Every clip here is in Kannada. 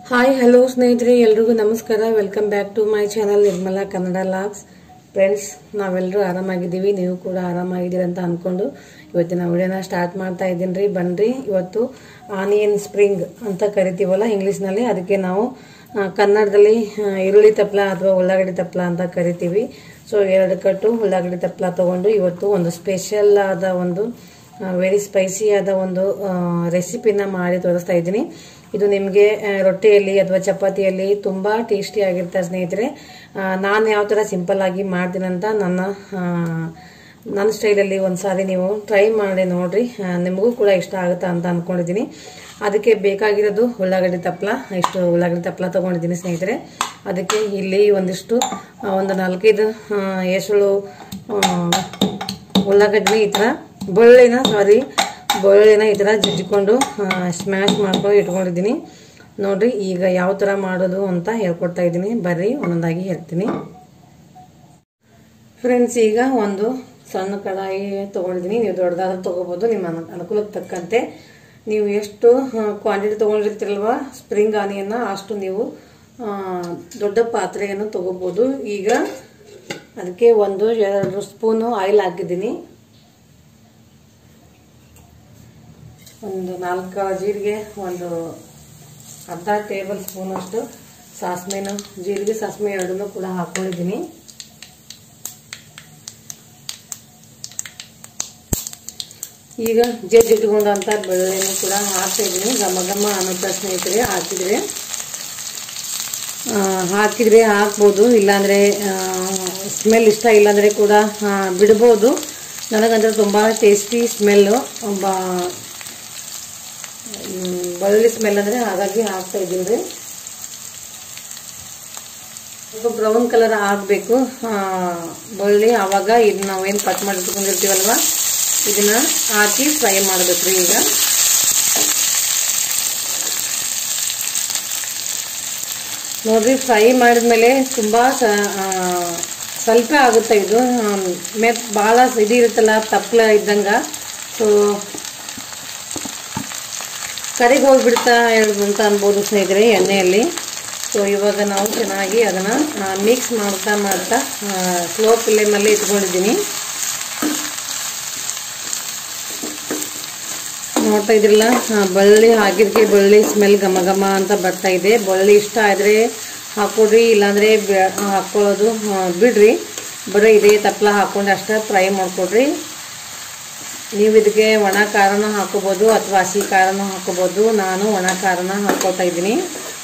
ಹಾಯ್ ಹಲೋ ಸ್ನೇಹಿತರೆ, ಎಲ್ರಿಗೂ ನಮಸ್ಕಾರ. Welcome back to my channel Nirmala Kannada logs. Friends, ನಾವೆಲ್ಲರೂ ಆರಾಮಾಗಿದ್ದೀವಿ, ನೀವು ಕೂಡ ಆರಾಮಾಗಿದ್ದೀರಿ ಅಂತ ಅನ್ಕೊಂಡು ಇವತ್ತಿನ ವಿಡಿಯೋನ ಸ್ಟಾರ್ಟ್ ಮಾಡ್ತಾ ಇದ್ದೀನಿ ರೀ. ಬನ್ರಿ, ಇವತ್ತು ಆನಿಯನ್ ಸ್ಪ್ರಿಂಗ್ ಅಂತ ಕರಿತೀವಲ್ಲ ಇಂಗ್ಲೀಷ್ನಲ್ಲಿ, ಅದಕ್ಕೆ ನಾವು ಕನ್ನಡದಲ್ಲಿ ಈರುಳ್ಳಿ ತಪ್ಪಲ ಅಥವಾ ಉಳ್ಳಾಗಡ್ಡಿ ತಪ್ಪಲ ಅಂತ ಕರಿತೀವಿ. ಸೊ 2 ಕಟ್ಟು ಉಳ್ಳಾಗಡ್ಡಿ ತಪ್ಪಲ ತಗೊಂಡು ಇವತ್ತು ಒಂದು ಸ್ಪೆಷಲ್ ಆದ ಒಂದು ವೆರಿ ಸ್ಪೈಸಿ ಆದ ಒಂದು ರೆಸಿಪಿನ ಮಾಡಿ ತೋರಿಸ್ತಾ ಇದ್ದೀನಿ. ಇದು ನಿಮಗೆ ರೊಟ್ಟಿಯಲ್ಲಿ ಅಥವಾ ಚಪಾತಿಯಲ್ಲಿ ತುಂಬಾ ಟೇಸ್ಟಿ ಆಗಿರ್ತಾರೆ ಸ್ನೇಹಿತರೆ. ನಾನು ಯಾವ ತರ ಸಿಂಪಲ್ ಆಗಿ ಮಾಡ್ತೀನಿ ಅಂತ ನನ್ನ ಸ್ಟೈಲಲ್ಲಿ ಒಂದ್ಸಾರಿ ನೀವು ಟ್ರೈ ಮಾಡಿ ನೋಡ್ರಿ, ನಿಮಗೂ ಕೂಡ ಇಷ್ಟ ಆಗುತ್ತಾ ಅಂತ ಅನ್ಕೊಂಡಿದ್ದೀನಿ. ಅದಕ್ಕೆ ಬೇಕಾಗಿರೋದು ಉಳ್ಳಾಗಡ್ಡಿ ತಪ್ಪಲ. ಇಷ್ಟು ಉಳ್ಳಾಗಡ್ಡಿ ತಪ್ಪಲ ತಗೊಂಡಿದ್ದೀನಿ ಸ್ನೇಹಿತರೆ. ಅದಕ್ಕೆ ಇಲ್ಲಿ ಒಂದು 4-5 ಎಸಳು ಉಳ್ಳಾಗಡ್ಡಿ ಈ ತರ ಬೆಳ್ಳುಳ್ಳಿನ ಈ ತರ ಜಜ್ಜಿಕೊಂಡು ಸ್ಮ್ಯಾಶ್ ಮಾಡ್ಕೊಂಡು ಇಟ್ಕೊಂಡಿದ್ದೀನಿ ನೋಡ್ರಿ. ಈಗ ಯಾವ ತರ ಮಾಡೋದು ಅಂತ ಹೇಳ್ಕೊಡ್ತಾ ಇದ್ದೀನಿ, ಬರ್ರಿ ಒಂದೊಂದಾಗಿ ಹೇಳ್ತೀನಿ. ಫ್ರೆಂಡ್ಸ್, ಈಗ ಒಂದು ಸಣ್ಣ ಕಡಾಯಿ ತಗೊಂಡಿದ್ದೀನಿ. ನೀವು ದೊಡ್ಡದಾದ್ರೂ ತಗೋಬಹುದು, ನಿಮ್ಮ ಅನುಕೂಲಕ್ಕೆ ತಕ್ಕಂತೆ. ನೀವು ಎಷ್ಟು ಕ್ವಾಂಟಿಟಿ ತಗೊಂಡಿರ್ತೀರಲ್ವಾ ಸ್ಪ್ರಿಂಗ್ ಆನಿಯನ್ನ, ಅಷ್ಟು ನೀವು ದೊಡ್ಡ ಪಾತ್ರೆಯನ್ನು ತಗೋಬಹುದು. ಈಗ ಅದಕ್ಕೆ 1-2 ಸ್ಪೂನು ಆಯಿಲ್ ಹಾಕಿದ್ದೀನಿ. 4 ಜೀರಿಗೆ, ಒಂದು ಅರ್ಧ ಟೇಬಲ್ ಸ್ಪೂನ್ ಅಷ್ಟು ಸಾಸಿವೆನು, ಜೀರಿಗೆ ಸಾಸಿವೆ ಎರಡನ್ನೂ ಕೂಡ ಹಾಕೊಂಡಿದ್ದೀನಿ. ಈಗ ಜಜ್ಜಿಟ್ಕೊಂಡಂತ ಬೆಳ್ಳುಳ್ಳಿನೂ ಕೂಡ ಹಾಕ್ತಾ ಇದ್ದೀನಿ. ಘಮ ಅನ್ನೋ ಸ್ನೇಹಿತರೆ, ಹಾಕಿದ್ರೆ ಹಾಕ್ಬೋದು, ಇಲ್ಲಾಂದ್ರೆ ಸ್ಮೆಲ್ ಇಷ್ಟ ಇಲ್ಲಾಂದ್ರೆ ಕೂಡ ಬಿಡ್ಬೋದು. ನನಗಂದ್ರೆ ತುಂಬಾ ಟೇಸ್ಟಿ ಸ್ಮೆಲ್ಲು, ಬೆಳ್ಳುಳ್ಳಿ ಸ್ಮೆಲ್ ಅಂದ್ರೆ, ಹಾಗಾಗಿ ಹಾಕ್ತಾ ಇದ್ದೀನಿ. ಸ್ವಲ್ಪ ಬ್ರೌನ್ ಕಲರ್ ಆಗಬೇಕು ಬೆಳ್ಳುಳ್ಳಿ, ಆವಾಗ ಇದನ್ನ ನಾವೇನು ಕಟ್ ಮಾಡಿ ಇಟ್ಕೊಂಡಿರ್ತೀವಲ್ವಾ ಇದನ್ನ ಹಾಕಿ ಫ್ರೈ ಮಾಡಬೇಕ್ರಿ. ಈಗ ನೋಡ್ರಿ, ಫ್ರೈ ಮಾಡಿದ್ಮೇಲೆ ತುಂಬಾ ಸ್ವಲ್ಪ ಆಗುತ್ತೆ ಇದು. ಬಹಳ ಇದಿರುತ್ತಲ್ಲ ತಪ್ಪಲ ಇದ್ದಂಗ, ಸೊ ಕರಿಗ್ ಹೋಗ್ಬಿಡ್ತಾ ಅಂತ ಅನ್ಬೋದು ಸ್ನೇಹಿತರೆ ಎಣ್ಣೆಯಲ್ಲಿ. ಸೊ ಇವಾಗ ನಾವು ಚೆನ್ನಾಗಿ ಅದನ್ನ ಮಿಕ್ಸ್ ಮಾಡ್ತಾ ಸ್ಲೋ ಫ್ಲೇಮಲ್ಲಿ ಇಟ್ಕೊಂಡಿದ್ದೀನಿ. ನೋಡ್ತಾ ಇದ್ರಲ್ಲ, ಬೆಳ್ಳುಳ್ಳಿ ಹಾಕಿದ್ಕೆ ಬೆಳ್ಳುಳ್ಳಿ ಸ್ಮೆಲ್ ಘಮ ಅಂತ ಬರ್ತಾ ಇದೆ. ಬೆಳ್ಳುಳ್ಳಿ ಇಷ್ಟ ಆದ್ರೆ ಹಾಕೊಡ್ರಿ, ಇಲ್ಲಾಂದ್ರೆ ಹಾಕೊಳ್ಳೋದು ಬಿಡ್ರಿ. ಬರೀ ಇದೇ ತಪ್ಪಲ ಹಾಕೊಂಡು ಅಷ್ಟೇ ಫ್ರೈ ಮಾಡ್ಕೊಡ್ರಿ. ನೀವು ಇದಕ್ಕೆ ಒಣ ಖಾರನೂ ಹಾಕೋಬಹುದು ಅಥವಾ ಹಸಿ ಖಾರನೂ ಹಾಕೋಬಹುದು. ನಾನು ಒಣ ಖಾರನ ಹಾಕೋತಾ ಇದ್ದೀನಿ.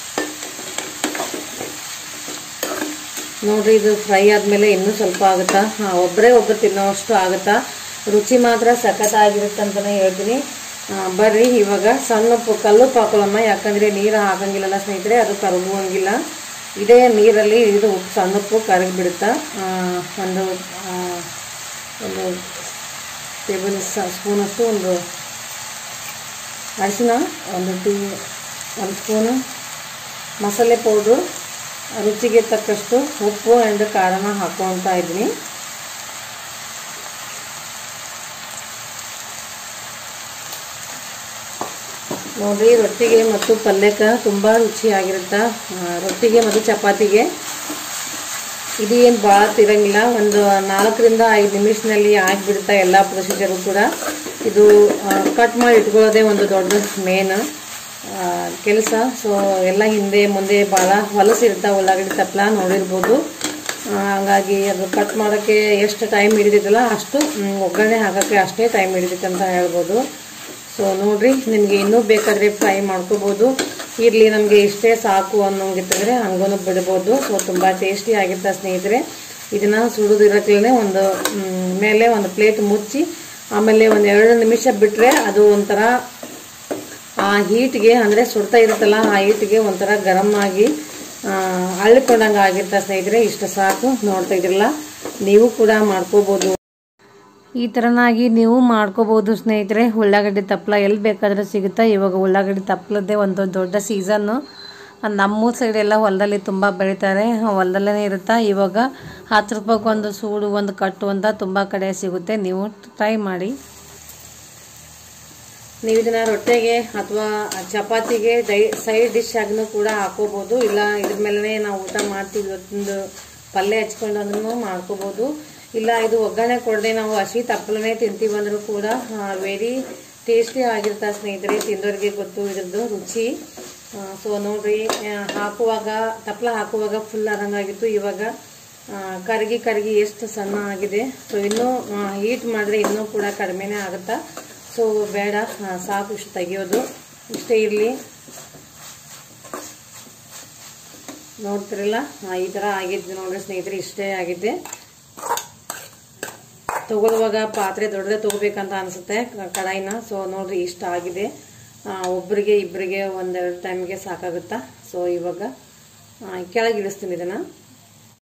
ನೋಡ್ರಿ, ಇದು ಫ್ರೈ ಆದ್ಮೇಲೆ ಇನ್ನೂ ಸ್ವಲ್ಪ ಆಗುತ್ತಾ, ಒಬ್ಬರು ತಿನ್ನೋಷ್ಟು ಆಗುತ್ತಾ. ರುಚಿ ಮಾತ್ರ ಸಖತ್ತಾಗಿರುತ್ತೆ ಅಂತಾನೆ ಹೇಳ್ತೀನಿ. ಬರ್ರಿ, ಇವಾಗ ಸಣ್ಣ ಕಲ್ಲುಪ್ಪು ಹಾಕೊಳ್ಳೋಣ, ಯಾಕಂದ್ರೆ ನೀರು ಹಾಕಂಗಿಲ್ಲಲ್ಲ ಸ್ನೇಹಿತರೆ, ಅದು ಕರಗುವಂಗಿಲ್ಲ. ಇದೇ ನೀರಲ್ಲಿ ಇದು ಸಣ್ಣಪ್ಪು ಕರಗಿ ಬಿಡುತ್ತಾ. ಒಂದು ಟೇಬಲ್ ಸ್ಪೂನ್ ಅಷ್ಟು ಒಂದು ಅರಿಶಿನ, 1 ಸ್ಪೂನು ಮಸಾಲೆ ಪೌಡ್ರು, ರುಚಿಗೆ ತಕ್ಕಷ್ಟು ಉಪ್ಪು ಆ್ಯಂಡ್ ಖಾರನ ಹಾಕೊಳ್ತಾ ಇದ್ದೀನಿ. ನೋಡ್ರಿ, ರೊಟ್ಟಿಗೆ ಮತ್ತು ಪಲ್ಯಕ್ಕೆ ತುಂಬಾ ರುಚಿಯಾಗಿರುತ್ತೆ. ರೊಟ್ಟಿಗೆ ಮತ್ತು ಚಪಾತಿಗೆ ಇದು ಏನು ಭಾಳ ತಿರಂಗಿಲ್ಲ, ಒಂದು 4-5 ನಿಮಿಷದಲ್ಲಿ ಆಗಿಬಿಡುತ್ತಾ ಎಲ್ಲ ಪ್ರೊಸೀಜರು ಕೂಡ. ಇದು ಕಟ್ ಮಾಡಿ ಇಟ್ಕೊಳ್ಳೋದೇ ಒಂದು ದೊಡ್ಡ ಮೇನ್ ಕೆಲಸ. ಸೊ ಎಲ್ಲ ಹಿಂದೆ ಮುಂದೆ ಭಾಳ ಹೊಲಸಿರುತ್ತೆ ಉಳ್ಳಾಗಡ್ಡಿ ತಪ್ಪಲ, ನೋಡಿರ್ಬೋದು. ಹಾಗಾಗಿ ಅದು ಕಟ್ ಮಾಡೋಕ್ಕೆ ಎಷ್ಟು ಟೈಮ್ ಹಿಡಿದಿತ್ತಲ್ಲ ಅಷ್ಟು ಒಗ್ಗರಣೆ ಹಾಕೋಕ್ಕೆ ಅಷ್ಟೇ ಟೈಮ್ ಹಿಡಿದಿತ್ತು ಅಂತ ಹೇಳ್ಬೋದು. ಸೊ ನೋಡ್ರಿ, ನಿಮಗೆ ಇನ್ನೂ ಬೇಕಾದರೆ ಫ್ರೈ ಮಾಡ್ಕೋಬೋದು. ಇರಲಿ ನಮಗೆ ಇಷ್ಟೇ ಸಾಕು ಅನ್ನೋಂಗಿತ್ತಂದ್ರೆ ಹಂಗೂ ಬಿಡ್ಬೋದು. ಸೊ ತುಂಬ ಟೇಸ್ಟಿ ಆಗಿರ್ತಾ ಸ್ನೇಹಿತರೆ. ಇದನ್ನ ಸುಡುದಿರಕ್ಲೇ ಮೇಲೆ ಒಂದು ಪ್ಲೇಟ್ ಮುಚ್ಚಿ ಆಮೇಲೆ 1-2 ನಿಮಿಷ ಬಿಟ್ರೆ ಅದು ಒಂಥರ ಆ ಹೀಟ್ಗೆ, ಅಂದರೆ ಸುಡ್ತಾ ಇರುತ್ತಲ್ಲ ಆ ಹೀಟ್ಗೆ ಒಂಥರ ಗರಂ ಆಗಿ ಅಳ್ಕೊಂಡಂಗೆ ಆಗಿರ್ತಾ ಸ್ನೇಹಿತರೆ. ಇಷ್ಟ ಸಾಕು. ನೋಡ್ತಾ ಇದ್ರಲ್ಲ, ನೀವು ಕೂಡ ಮಾಡ್ಕೋಬೋದು. ಈ ಥರನಾಗಿ ನೀವು ಮಾಡ್ಕೋಬಹುದು ಸ್ನೇಹಿತರೆ. ಉಳ್ಳಾಗಡ್ಡಿ ತಪ್ಪಲ ಎಲ್ಲಿ ಬೇಕಾದರೂ ಸಿಗುತ್ತೆ. ಇವಾಗ ಉಳ್ಳಾಗಡ್ಡಿ ತಪ್ಪಲದ್ದೇ ಒಂದು ದೊಡ್ಡ ಸೀಸನ್ನು. ನಮ್ಮೂರ ಸೈಡ್ ಎಲ್ಲ ಹೊಲದಲ್ಲಿ ತುಂಬ ಬೆಳೀತಾರೆ, ಹೊಲದಲ್ಲೇ ಇರುತ್ತೆ. ಇವಾಗ 10 ರೂಪಾಯಿಗೆ ಒಂದು ಸೂಡು, ಒಂದು ಕಟ್ಟು ಅಂತ ತುಂಬ ಕಡೆ ಸಿಗುತ್ತೆ. ನೀವು ಟ್ರೈ ಮಾಡಿ. ನೀವು ಇದನ್ನ ರೊಟ್ಟಿಗೆ ಅಥವಾ ಚಪಾತಿಗೆ ಸೈಡ್ ಡಿಶ್ ಆಗಿನೂ ಕೂಡ ಹಾಕೋಬಹುದು. ಇಲ್ಲ ಇದ್ರ ಮೇಲೆ ನಾವು ಊಟ ಮಾಡ್ತೀವಿ ಒಂದು ಪಲ್ಯ ಹಚ್ಕೊಂಡು ಅದನ್ನು ಮಾಡ್ಕೋಬಹುದು. ಇಲ್ಲ ಇದು ಒಗ್ಗರಣೆ ಕೊಡದೆ ನಾವು ಹಸಿ ತಪ್ಪಲನೆ ತಿಂತೀವಿ ಅಂದ್ರೂ ಕೂಡ ವೆರಿ ಟೇಸ್ಟಿ ಆಗಿರ್ತಾ ಸ್ನೇಹಿತರೆ. ತಿಂದೋರಿಗೆ ಗೊತ್ತು ಇದ್ರದ್ದು ರುಚಿ. ಸೊ ನೋಡ್ರಿ, ಹಾಕುವಾಗ ತಪ್ಪಲ ಹಾಕುವಾಗ ಫುಲ್ ಆದಂಗಾಗಿತ್ತು. ಇವಾಗ ಕರಗಿ ಎಷ್ಟು ಸಣ್ಣ ಆಗಿದೆ. ಸೊ ಇನ್ನೂ ಹೀಟ್ ಮಾಡಿದ್ರೆ ಇನ್ನೂ ಕೂಡ ಕಡಿಮೆನೇ ಆಗುತ್ತಾ. ಸೊ ಬೇಡ, ಸಾಕು ಇಷ್ಟು ತೆಗಿಯೋದು, ಇಷ್ಟೇ ಇರಲಿ. ನೋಡ್ತಿರಲ್ಲ, ಈ ಥರ ಆಗಿದ್ದು ನೋಡ್ರಿ ಸ್ನೇಹಿತರೆ, ಇಷ್ಟೇ ಆಗಿದೆ. ತಗೊಳ್ಳುವಾಗ ಪಾತ್ರೆ ದೊಡ್ಡದೇ ತಗೋಬೇಕಂತ ಅನಿಸುತ್ತೆ ಕಡಾಯಿನ. ಸೊ ನೋಡ್ರಿ ಇಷ್ಟ ಆಗಿದೆ. ಒಬ್ಬರಿಗೆ ಇಬ್ಬರಿಗೆ ಒಂದೆರಡು ಟೈಮ್ಗೆ ಸಾಕಾಗುತ್ತಾ. ಸೊ ಇವಾಗ ಕೆಳಗೆ ಇಳಿಸ್ತೀನಿ ಇದನ್ನು.